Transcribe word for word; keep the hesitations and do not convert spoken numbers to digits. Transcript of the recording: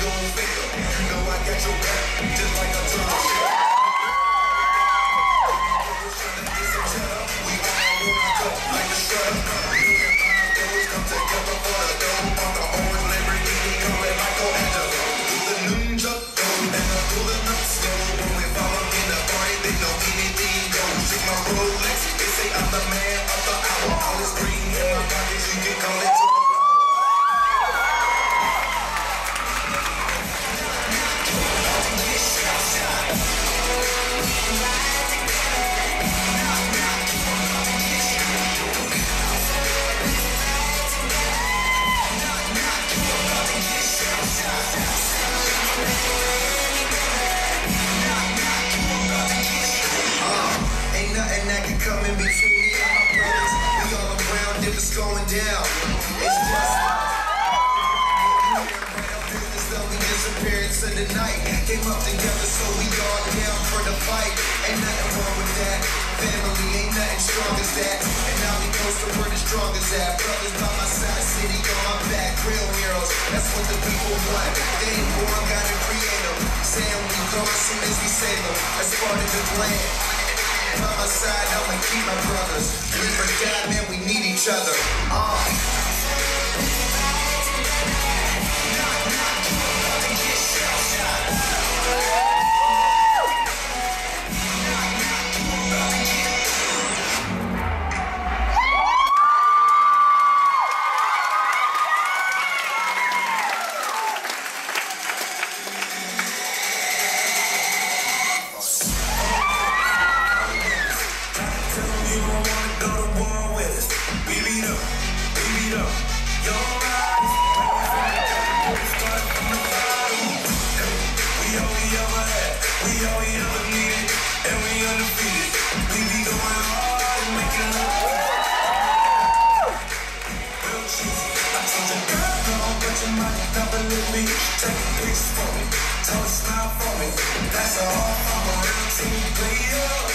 gon' fail. You know I got your back, just like a drum shell. We all woke up like a shut. You and my bros come together for the dough. On the orange Lamborghini, call it Michelangelo. Do the ninja, go, and I pull it up slow. When we follow in the party, they know anything goes. Shake my Rolex, they say I'm the man of the hour. All this green in my pockets, you can call it. Come in between me and my brothers. We all around if it's going down. It's just business though we disappearance of the night. Came up together so we all down for the fight. Ain't nothing wrong with that. Family ain't nothing strong as that. And now we close to where the strongest at. Brothers by my side, city on my back. Real heroes, that's what the people want. They ain't born, gotta create them. Saying we go as soon as we save them. That's part of the plan. By my side, I'ma keep my brothers. Live or die, man, we need each other. Uh. Take a piece for me, tell a smile for me. That's all I'm a real team player.